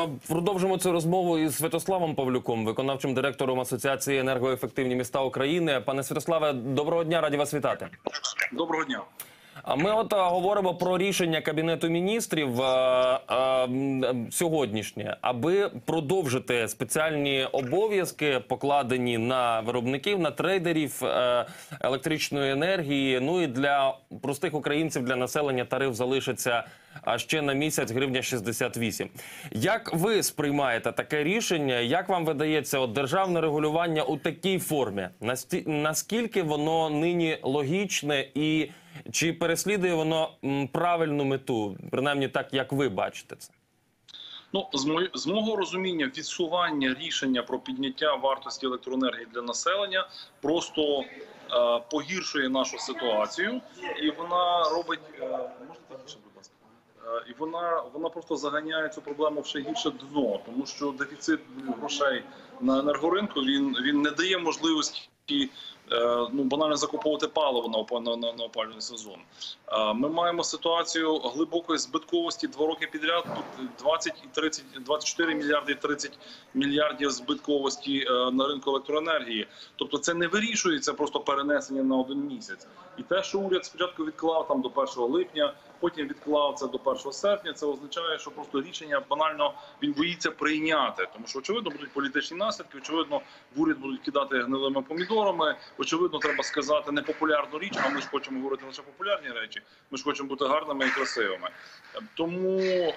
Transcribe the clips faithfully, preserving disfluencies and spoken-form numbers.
Продовжимо цю розмову із Святославом Павлюком, виконавчим директором Асоціації енергоефективні міста України. Пане Святославе, доброго дня, раді вас вітати. Доброго дня. Ми от говоримо про рішення Кабінету міністрів а, а, сьогоднішнє, аби продовжити спеціальні обов'язки, покладені на виробників, на трейдерів а, електричної енергії. Ну і для простих українців, для населення тариф залишиться а ще на місяць гривня шістдесят вісім. Як ви сприймаєте таке рішення? Як вам видається от державне регулювання у такій формі? Наскільки воно нині логічне і чи переслідує воно правильну мету? Принаймні так, як ви бачите це. Ну, з, мо... з мого розуміння, відсування рішення про підняття вартості електроенергії для населення просто е, погіршує нашу ситуацію. І вона робить... Е, можете тихіше, будь ласка? І вона, вона просто заганяє цю проблему в ще гірше дно, тому що дефіцит грошей на енергоринку, він, він не дає можливості ну, банально закуповувати паливо на, на, на, на опалювальний сезон. Ми маємо ситуацію глибокої збитковості два роки підряд, двадцять і тридцять, двадцять чотири мільярди і тридцять мільярдів збитковості на ринку електроенергії. Тобто це не вирішується просто перенесення на один місяць. І те, що уряд спочатку відклав там до першого липня, потім відклав це до першого серпня, це означає, що просто рішення банально він боїться прийняти. Тому що, очевидно, будуть політичні наслідки, очевидно, в уряд будуть кидати гнилими помідорами, очевидно, треба сказати непопулярну річ, а ми ж хочемо говорити лише популярні речі, ми ж хочемо бути гарними і красивими. Тому е,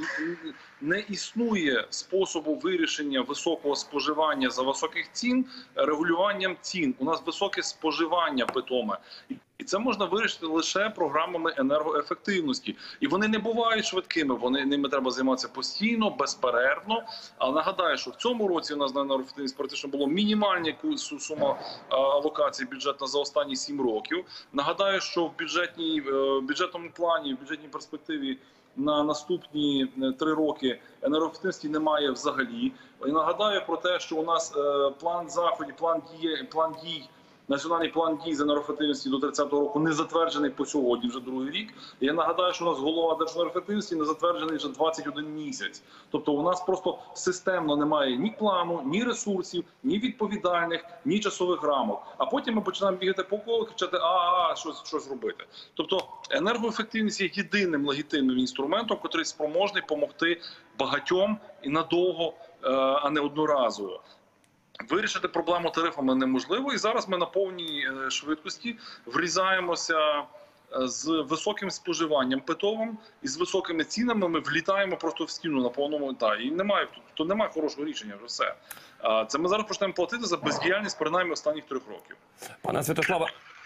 не існує способу вирішення високого споживання за високих цін регулюванням цін. У нас високе споживання питоме. І це можна вирішити лише програмами енергоефективності. І вони не бувають швидкими, вони, ними треба займатися постійно, безперервно. Але нагадаю, що в цьому році у нас на енергоефективність практично було мінімальна сума алокації бюджетна за останні сім років. Нагадаю, що в бюджетній, бюджетному плані, в бюджетній перспективі на наступні три роки енергоефективності немає взагалі. І нагадаю про те, що у нас план заходів, план дій, план дій, Національний план дій з енергоефективності до тридцятого року не затверджений по сьогодні, вже другий рік. І я нагадаю, що у нас голова Держенергоефективності не затверджений вже двадцять один місяць. Тобто у нас просто системно немає ні плану, ні ресурсів, ні відповідальних, ні часових рамок. А потім ми починаємо бігати по колу, кричати, а, а, щось, щось робити. Тобто енергоефективність є єдиним легітимним інструментом, який спроможний допомогти багатьом і надовго, а не одноразово. Вирішити проблему тарифами неможливо, і зараз ми на повній швидкості врізаємося з високим споживанням питовим і з високими цінами ми влітаємо просто в стіну на повному етапі. І немає, тут немає хорошого рішення, вже все. Це ми зараз почнемо платити за бездіяльність принаймні останніх трьох років. Пане Святославе,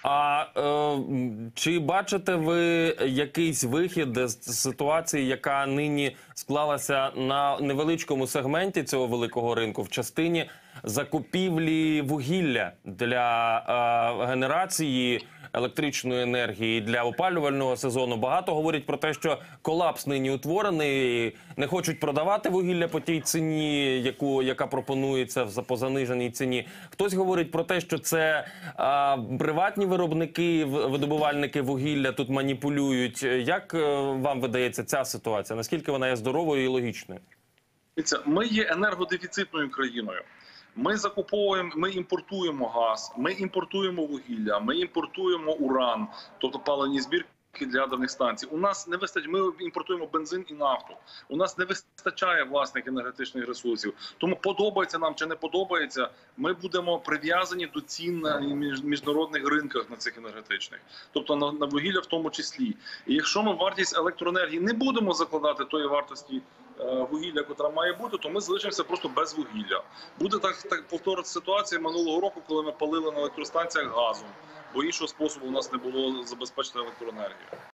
а е, чи бачите ви якийсь вихід з ситуації, яка нині склалася на невеличкому сегменті цього великого ринку в частині закупівлі вугілля для е, генерації електричної енергії для опалювального сезону? Багато говорять про те, що колапс нині утворений, не хочуть продавати вугілля по тій ціні, яку, яка пропонується по заниженій ціні. Хтось говорить про те, що це а, приватні виробники, видобувальники вугілля тут маніпулюють. Як вам видається ця ситуація? Наскільки вона є здоровою і логічною? Ми є енергодефіцитною країною. Ми закуповуємо, ми імпортуємо газ, ми імпортуємо вугілля, ми імпортуємо уран, тобто паливні збірки для ядерних станцій. У нас не вистачає, ми імпортуємо бензин і нафту. У нас не вистачає власних енергетичних ресурсів. Тому подобається нам чи не подобається, ми будемо прив'язані до цін на міжнародних ринках на цих енергетичних. Тобто на, на вугілля в тому числі. І якщо ми вартість електроенергії не будемо закладати тої вартості вугілля, яка має бути, то ми залишимося просто без вугілля. Буде так, так повторити ситуація минулого року, коли ми палили на електростанціях газом, бо іншого способу у нас не було забезпечити електроенергію.